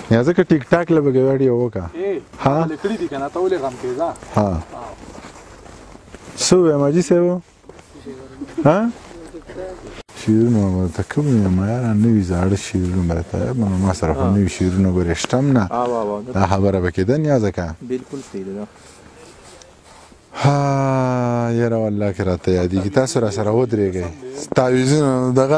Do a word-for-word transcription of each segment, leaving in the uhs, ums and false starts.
یا ځکه ټیک ټاک له به ویډیو وکړه ها لیکلي دي که نه ته ولې غم کوې ځه ها څه ووایم حاجي صاحب ها شعرونه به ته کوم یم یاره نوي زاړه شعرونه به راته ما سره خو نوي شعرونه ګورې شته هم نه دا خبره به کېده نه ځکه بالکل صحیح ده ها یاره والله کې راته یادېږي تاسو را سره ودرېږئ تعویضونه دغه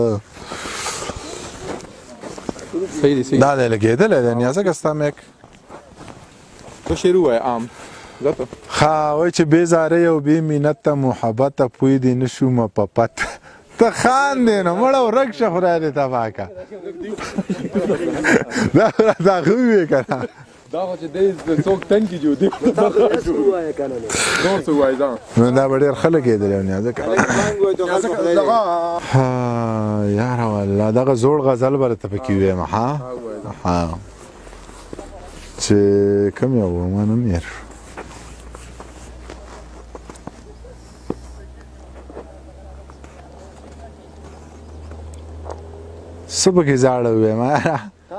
دا دی لګېدلی دی نیازه که ستا میک ته شعر ووایه عام ځه ته ښه وایي چې بې زارۍ او بې مینته محبته پوی دې نه شومه په پت ته خاندې نو مړه ورک شه خدای دې تباه کړه دا دا ښه وویې که نه دا خو چې دی څوک تنګي جو دی نور څه ووایي ځه نو دا به ډېر ښه لګېدلی او نیازه که یاره والله دغه زوړ غزل به راته پکې ووایم ها ها چې کوم یو و ما نوم هېر شو څه پکې زاړه ووایم یاره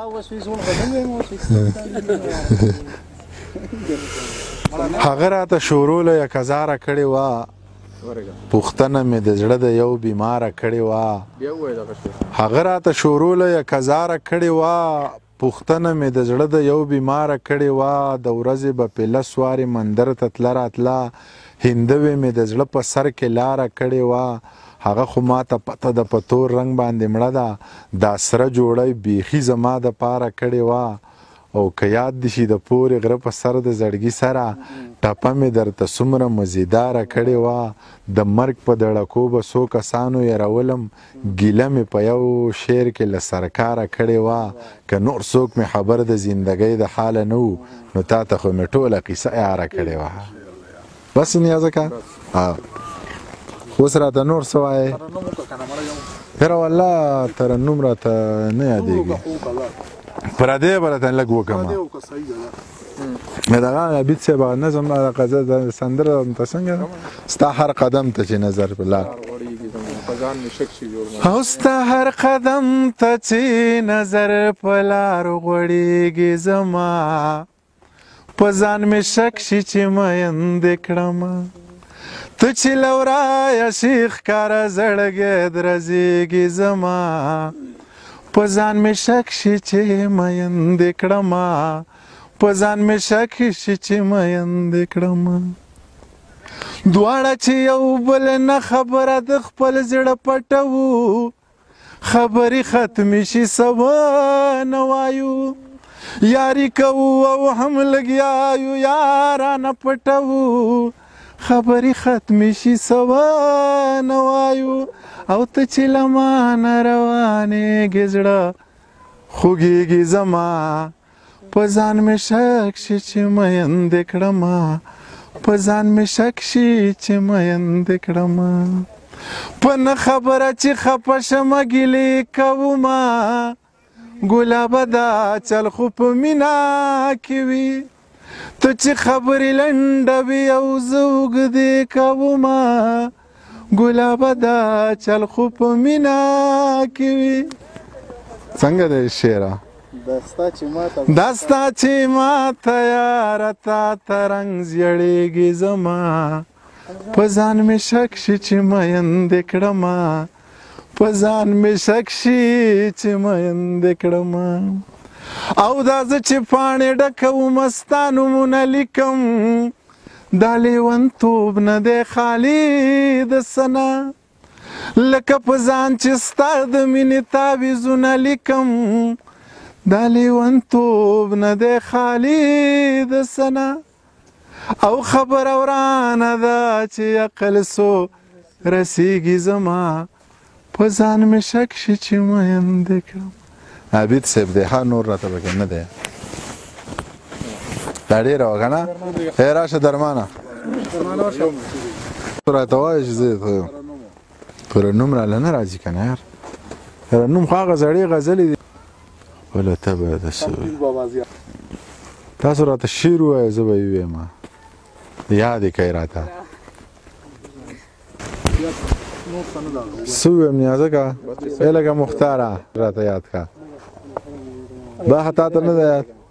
هغه راته شوروله یک هزاره کړې وه پوښتنه مې د زړه د یو بیماره کړې وه هغه راته شوروله یک هزاره کړې وه پوښتنه مې د زړه د یو بیماره کړې وه د ورځې به په لس وارې مندر ته تله راتله هندوې مې د زړه په سر کې لاره کړې وه هغه خو ماته پته ده په تور رنګ باندې مړه ده دا سره جوړی بیخي زما دپاره کړې وه او که یاد دي شي د پورې غره په سر د زړګي سره ټپه مې درته څومره مزیداره کړې وه د مرګ په دړکو به څو کسانو یرولم ګیله مې په یو شعر کې له سرکاره کړې وه که نور څوک مې خبر د زندګۍ د حاله نه و نو تا ته خو مې ټوله قیصه یاره کړې وه بس نیازه که اوس راته نور څه وایې یاره والله ترنم راته نه یادېږي پردې به راته لږ وکړم دغه عبید صاحب هغه نظم سندره ته څنګه ستا هر قدم ته چې نظر په لار او ستا هر قدم ته چې نظر په لار غوړېږي زما په ځان مې شک شي چې میندې کړم ته چې له ورایه شي ښکاره زړګی درزېږي زما په ځان مې شک شي چې میندې کړمه په ځان مې شک شي چې میندې کړمه دواړه چې یو بل نه خبره د خپل زړه پټوو خبرې ختمې شي سوه نه وایو یاري کوو او هم لګیایو یارانه پټوو خبرې ختمې شي سوه نه وایو او ته چې له مانه روانېږې زړه خوږېږي زما په ځان مې شک شي چې میندې کړمه په ځان مې شک شي چې میندې کړمه په نه خبره چې خفه شمه ګیلې کومه ګلابه دا چل خو په مینا کې وي ته چې خبرې لنډوي او زه اوږدې کومه ګلابه دا چل خو په مینا کې وي څنګه دی شعره دا ستا چې ماته یاره تا ته رنګ زیړېږي زما په ځان مې شک شي چې میندې کړمه په ځان مې شک شي چې میندې کړمه او دا زه چې پاڼې ډکوم ستا نومونه لیکم دا لیونتوب نه دی خالي د سنه لکه په ځان چې ستا د مینې تعویضونه لیکم دا لیونتوب نه دی خالي د سنه او خبره ورانه ده چې عقل سو رسیږي زما په ځان مې شک شي چې میندې کړم عبید صاحب دی ها نور راته پکې نه دی دا ډېره وه که نه ای راشه درمانه راته وایه چې زه ترنم راله نه راځي که نه یار ترنم خو هغه زړې غزلې دي وله ته به د څه تاسو راته شعر ووایه زه به یې ووایم یاد یې کوئ راته څه ووایم نیازه که ای لکه مختاره راته یاد که دا حتا ته نه ده یاد